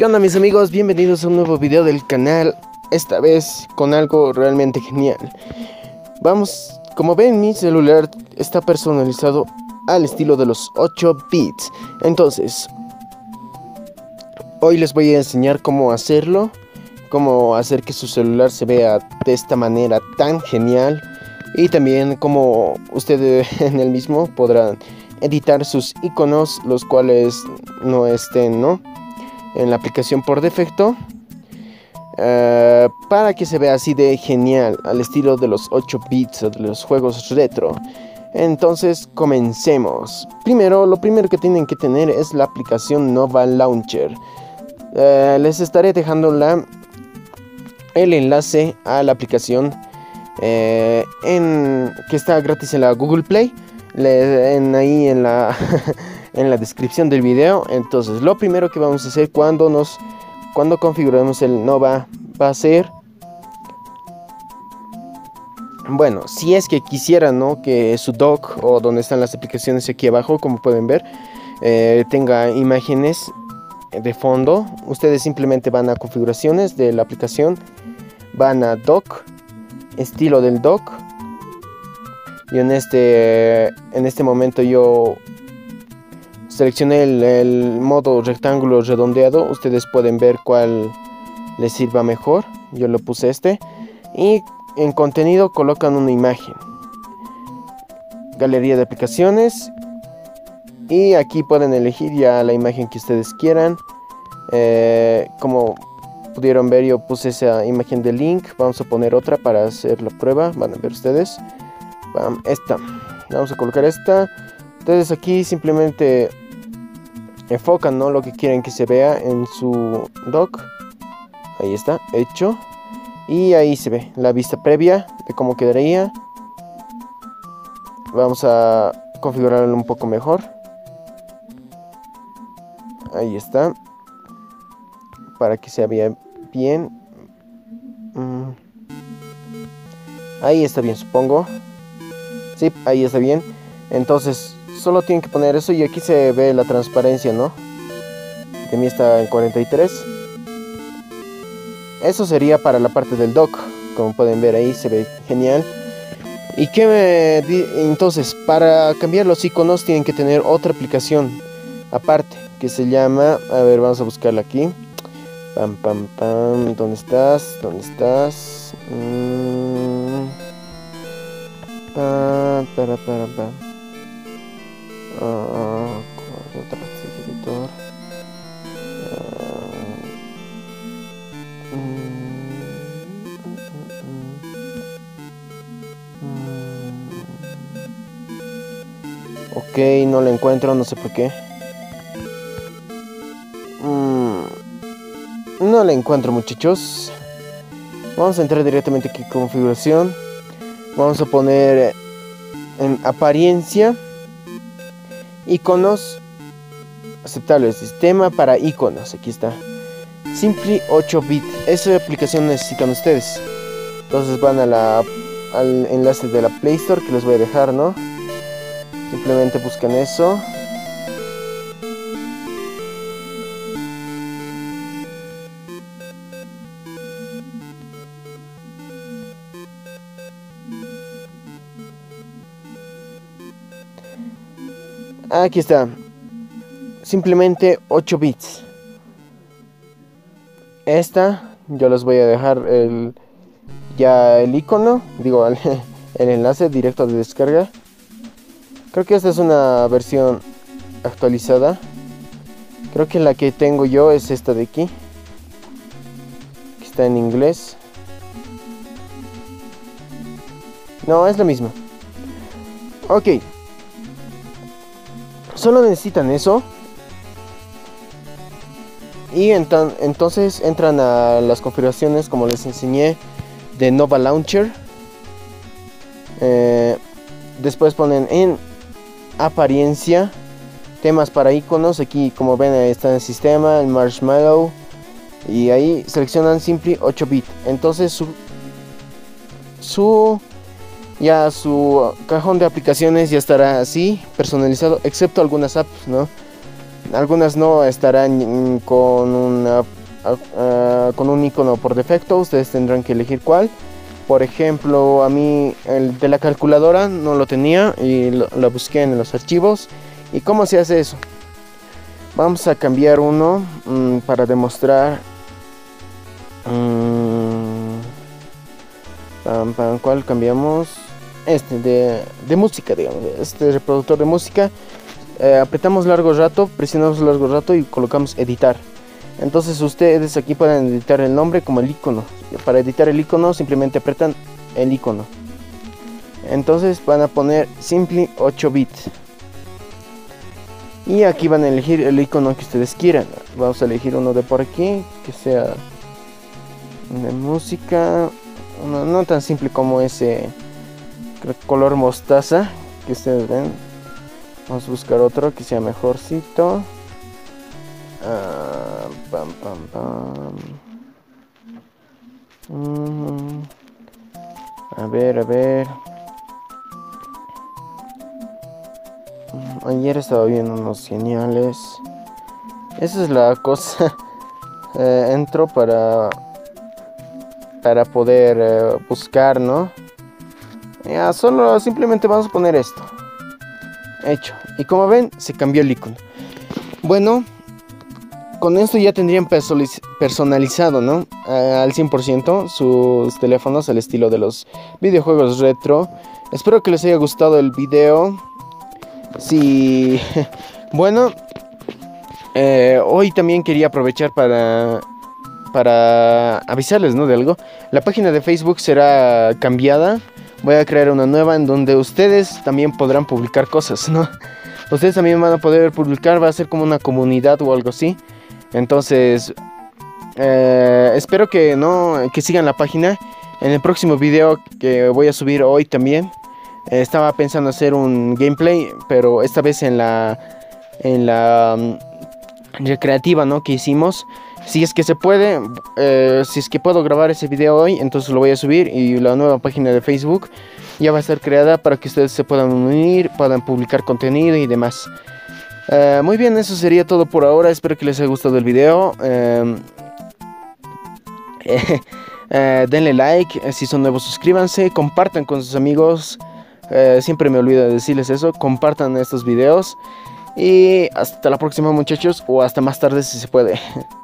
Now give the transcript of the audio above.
¿Qué onda, mis amigos? Bienvenidos a un nuevo video del canal. Esta vez con algo realmente genial. Como ven, mi celular está personalizado al estilo de los 8 bits. Entonces, hoy les voy a enseñar cómo hacerlo, cómo hacer que su celular se vea de esta manera tan genial, y también cómo ustedes en el mismo podrán editar sus iconos, los cuales no estén, en la aplicación por defecto, para que se vea así de genial, al estilo de los 8 bits o de los juegos retro. Entonces comencemos. Lo primero que tienen que tener es la aplicación Nova Launcher. Les estaré dejando el enlace a la aplicación que está gratis en la Google Play, ahí en la en la descripción del video. Entonces, lo primero que vamos a hacer cuando configuremos el Nova va a ser, bueno, si es que quisieran, que su dock o donde están las aplicaciones aquí abajo, como pueden ver, tenga imágenes de fondo, ustedes simplemente van a configuraciones de la aplicación, van a dock, estilo del dock, y en este momento yo seleccioné el modo rectángulo redondeado. Ustedes pueden ver cuál les sirva mejor. Yo lo puse y en contenido colocan una imagen, galería de aplicaciones, y aquí pueden elegir ya la imagen que ustedes quieran. Como pudieron ver, yo puse esa imagen de Link. Vamos a poner otra para hacer la prueba, van a ver ustedes. Esta, vamos a colocar esta. Ustedes aquí simplemente enfocan, lo que quieren que se vea en su dock. Ahí está, hecho. Y ahí se ve la vista previa de cómo quedaría. Vamos a configurarlo un poco mejor. Ahí está, para que se vea bien. Ahí está bien, supongo. Sí, ahí está bien. Entonces solo tienen que poner eso, y aquí se ve la transparencia, de mí está en 43. Eso sería para la parte del dock. Como pueden ver, ahí se ve genial. Y entonces, para cambiar los iconos tienen que tener otra aplicación aparte, que se llama, a ver, vamos a buscarla aquí. ¿Dónde estás? Ok, no la encuentro, no sé por qué. No la encuentro, muchachos. Vamos a entrar directamente aquí en configuración. Vamos a poner en apariencia, iconos, aceptable el sistema para iconos. Aquí está, Simply 8 bit. Esa aplicación necesitan ustedes. Entonces van al enlace de la Play Store que les voy a dejar, Simplemente buscan eso. Aquí está, simplemente 8 bits. Esta, yo les voy a dejar el icono, digo, el enlace directo de descarga. Creo que esta es una versión actualizada. Creo que la que tengo yo es esta de aquí, que está en inglés. No, es la misma. Ok. Solo necesitan eso. Y entonces entran a las configuraciones, como les enseñé, de Nova Launcher. Después ponen en apariencia, temas para iconos. Aquí, como ven, ahí está el sistema, el marshmallow. Y ahí seleccionan Simply 8 bit. Entonces su cajón de aplicaciones ya estará así personalizado, excepto algunas apps, Algunas no estarán con un icono por defecto. Ustedes tendrán que elegir cuál. Por ejemplo, a mí el de la calculadora no lo tenía y lo busqué en los archivos. ¿Y cómo se hace eso? Vamos a cambiar uno para demostrar. ¿Cuál cambiamos? Este de música, digamos. Este reproductor de música. Apretamos largo rato, presionamos largo rato y colocamos editar. Entonces ustedes aquí pueden editar el nombre como el icono. Para editar el icono simplemente apretan el icono. Entonces van a poner Simply 8 bits. Y aquí van a elegir el icono que ustedes quieran. Vamos a elegir uno de por aquí, que sea de música. No tan simple como ese color mostaza que ustedes ven. Vamos a buscar otro que sea mejorcito. A ver. Ayer estaba viendo unos geniales. Esa es la cosa. Entro para poder buscar, ¿no? Ya, simplemente vamos a poner esto. Hecho. Y como ven, se cambió el icono. Bueno, con esto ya tendrían personalizado, ¿no? Al 100% sus teléfonos al estilo de los videojuegos retro. Espero que les haya gustado el video. Sí. Bueno, hoy también quería aprovechar para avisarles, ¿no? De algo. La página de Facebook será cambiada. Voy a crear una nueva en donde ustedes también podrán publicar cosas, ¿no? Ustedes también van a poder publicar, va a ser como una comunidad o algo así. Entonces, espero que sigan la página. En el próximo video que voy a subir hoy también, estaba pensando hacer un gameplay, pero esta vez en la recreativa, ¿no? Que hicimos. Si es que se puede, si es que puedo grabar ese video hoy, entonces lo voy a subir y la nueva página de Facebook ya va a estar creada para que ustedes se puedan unir, puedan publicar contenido y demás. Muy bien, eso sería todo por ahora. Espero que les haya gustado el video. Denle like, si son nuevos suscríbanse, compartan con sus amigos. Siempre me olvido de decirles eso. Compartan estos videos. Y hasta la próxima, muchachos, o hasta más tarde si se puede.